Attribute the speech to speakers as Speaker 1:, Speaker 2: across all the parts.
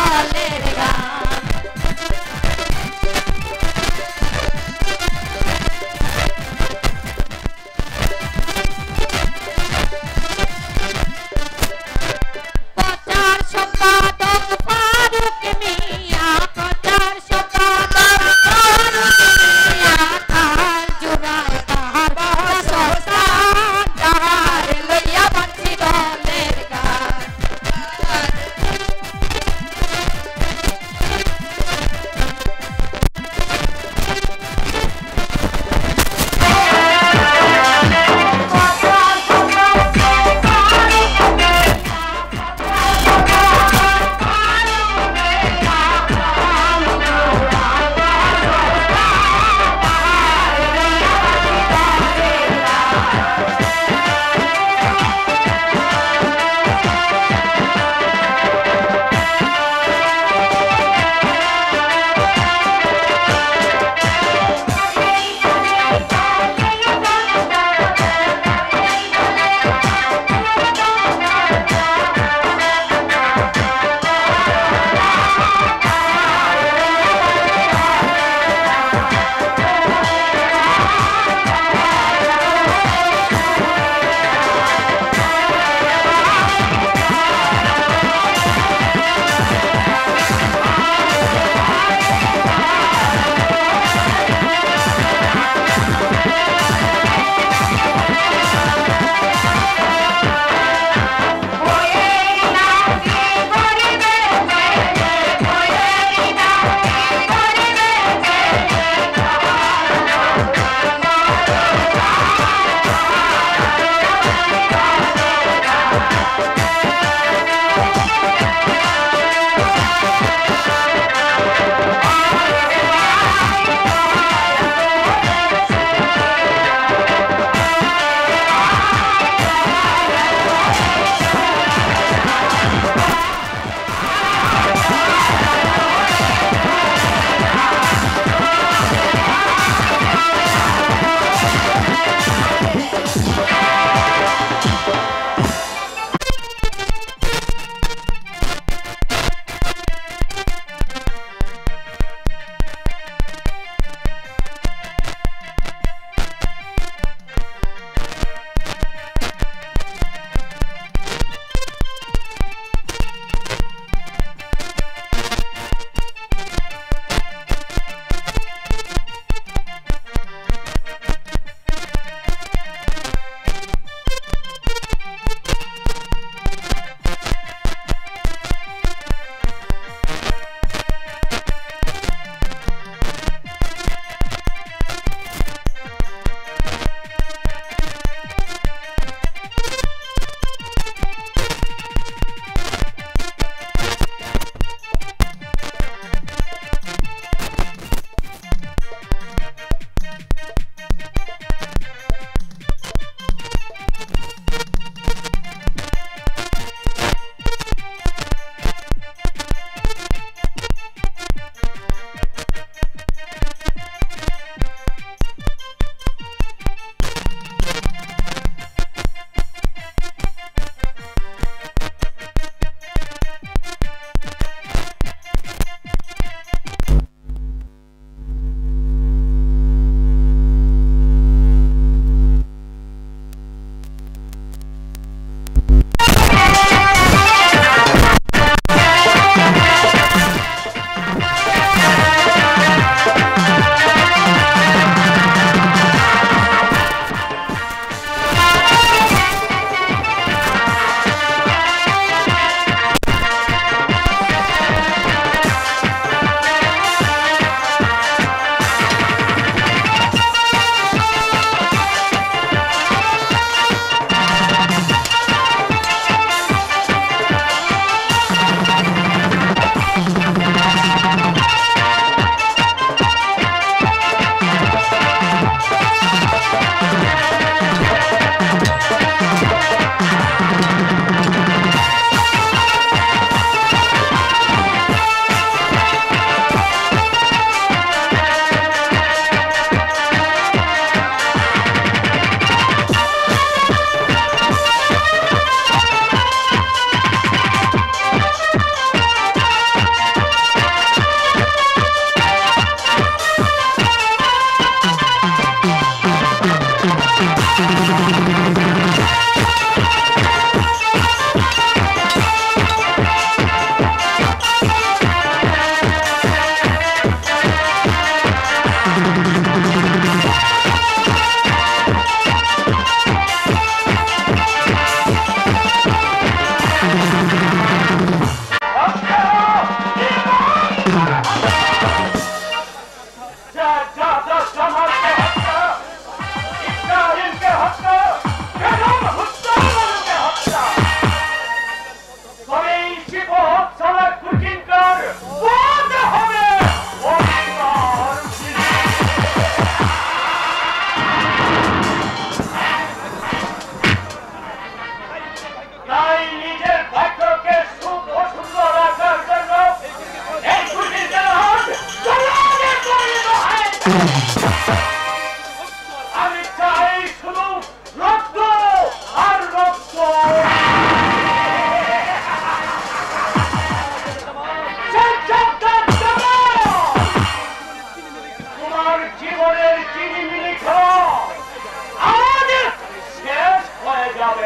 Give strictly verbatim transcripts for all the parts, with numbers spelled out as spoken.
Speaker 1: দলের গান প্রচার সম্পাদক ফারুক মিয়া প্রচার সম্পাদক ফারুক মিয়া তার জোড়ায় তাহার বসস্থান তাহার লইয়া বাঁচি দলের গান
Speaker 2: আমি চাই শুধু রক্ত আর রক্ত। তোমার জীবনের চিনিমিনি খাওয়া আজ শেষ হয়ে যাবে।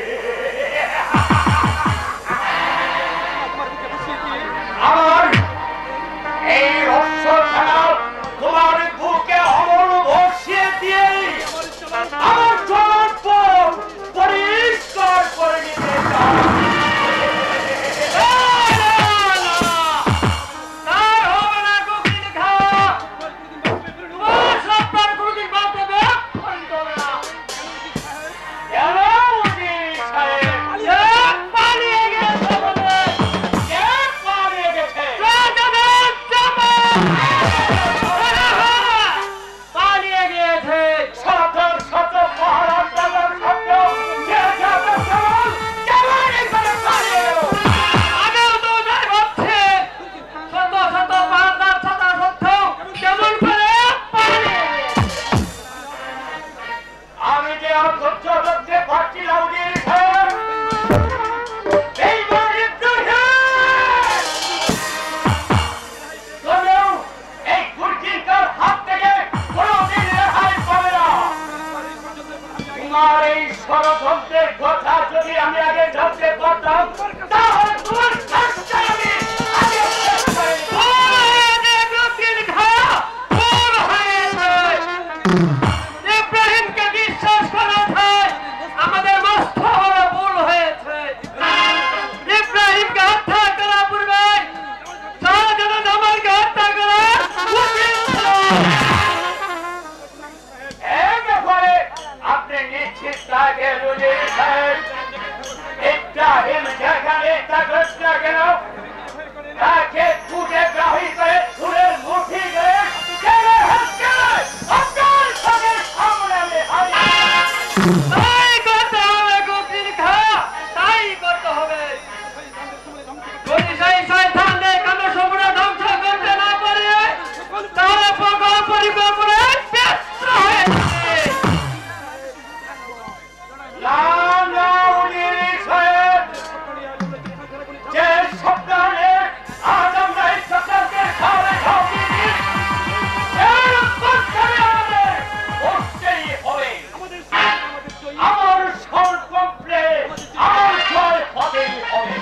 Speaker 2: আমার এই রহস্য খেলা তোমার বুকে অমর বসিয়ে দিয়ে আমার জন্ম পরিষ্কার করে নিতে চাই। ষড়যন্ত্রের কথা যদি আমি আগে জানতে পারতাম তাহলে তোমার কাজটা আমি আগে শেষ করে
Speaker 3: ইব্রাহিমকে বিশ্বাস করাটাই আমাদের মস্ত বড় ভুল হয়েছে। ইব্রাহিমকে হত্যা করা পূর্বে শাহজালাল আমারকে হত্যা করা উচিত ছিল।
Speaker 2: এই ব্যাপারে আপনি নিশ্চিত থাকেন ইব্রাহিম যেখানে থাকুক না কেন তাকে খুঁজে গ্রাহী করে ফুলের মুঠি করে আপনার চোখের সামনে আমি
Speaker 3: তাই করতে হবে গোপীর খা, তাই করতে হবে। যদি সেই শয়তানদের কোনো সম্পূর্ণ ধ্বংস করতে না পারে তাহলে প্রকল্প পরিকল্পনায় ব্যর্থ হয়ে যাবে।
Speaker 2: যে সপ্তাহে আজ আমরা এই সপ্তাহের খাওয়ারে খাওয়াতে আমার সংকল্পে আমার জয় হবেই হবে।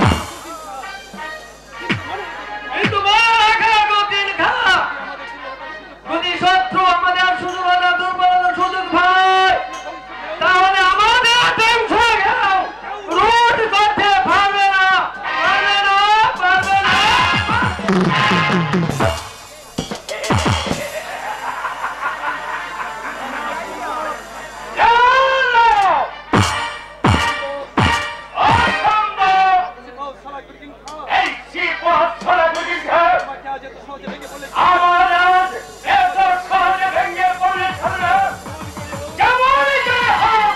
Speaker 3: কিন্তু মনে রাখা গোপীর খা, যদি শত্রু আমাদের সুযোগতা দুর্বলতার সুযোগ পায় তাহলে আমাদের ধ্বংস গেল রোধ করতে পারবে না, পারবে না, পারবে না।
Speaker 2: এই শিবহাট ছড়া গুলি আমার আজ এত সহজে ভেঙে পড়লে ছাড়া কেমনই করে হোক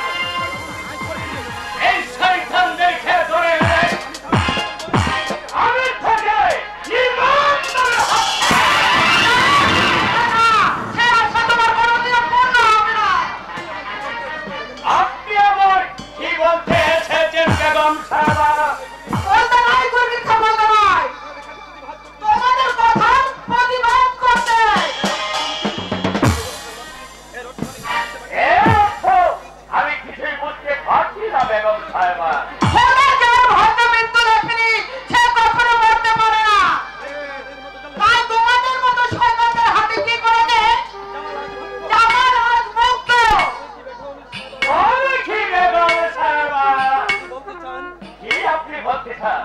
Speaker 2: এই শয়তান দেখে ধরে আমি থেকে জীবন ধরে আপনি আমার কি বলতে এসেছেন বেগম সাহেবা? আমি কিছুই বুঝতে পারছি না বেগম সাহেবা। কি বেগম সাহেবা কি আপনি বলতে চান?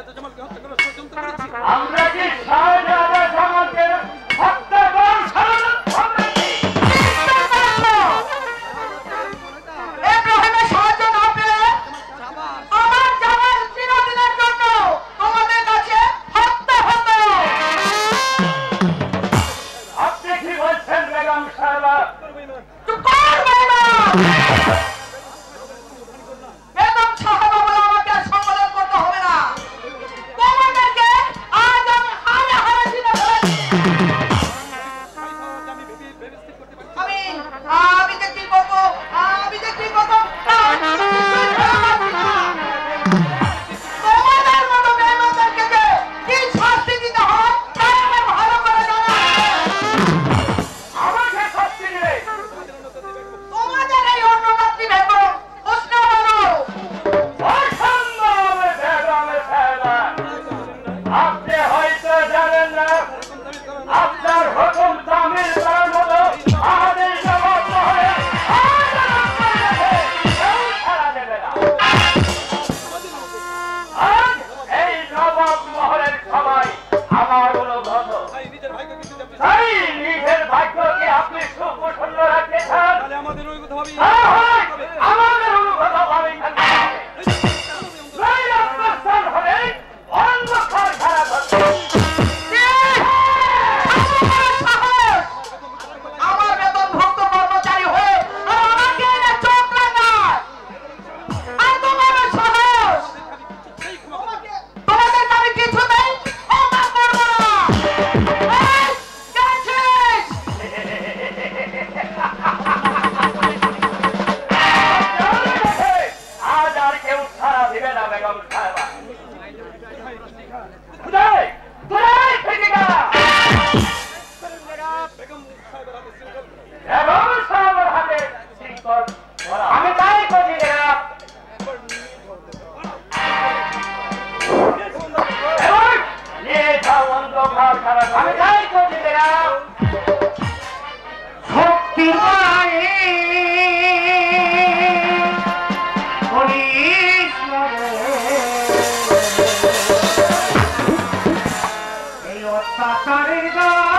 Speaker 2: আমরা কি শাহজাদা জামালকে হত্যা করার ষড়যন্ত্র করেছি?
Speaker 1: ইব্রাহিমের সাহায্য না পেলে আমার জামাল চিরদিনের জন্য তোমাদের কাছে হত্যা হতো।
Speaker 2: আপনি কি বলছেন বেগম সাহেবা?
Speaker 1: চুপ কর বেঈমান। বেগম সাহেবা বলে আমাকে আর সম্বোধন করতে হবে না। তোমাদেরকে আজ আমি হারে হারে চিনে ফেলেছি।
Speaker 2: আপনি হয়তো জানেন না আপনার হুকুম তামিল করার মতো আমাদের নবাব মহলে কেউ ছাড়া দেবে না। আজ এই নবাব মহলের সবাই আমার অনুগত। তাই নিজের ভাগ্যকে আপনি সুপ্রসন্ন রাখতে চান, আমাদের অনুগত ভাবেই থাকতে হবে। নইলে আপনার স্থান হবে অন্য কারখানা করতে।
Speaker 1: আমার বেতনভুক্ত কর্মচারী হয়ে আমাকে এনে চোখ লাগায়। আর তোমার সাহস, তোমাদেরকে আমি কিছুতেই ক্ষমা করবো না। এই, গেছিস?
Speaker 2: আজ আর কেউ ছাড়া দিবে না বেগম সাহেবা। কোথায় কোথায় ফিটিকা? বেগম সাহেবের হাতে শৃঙ্খল ধরা। আমি তাই করছি না। এবং নিয়ে যাও অন্ধকার ছাড়া। আমি তাই করছি না।
Speaker 3: শক্তি পায়ে পুলিশ এই অত্যাচারের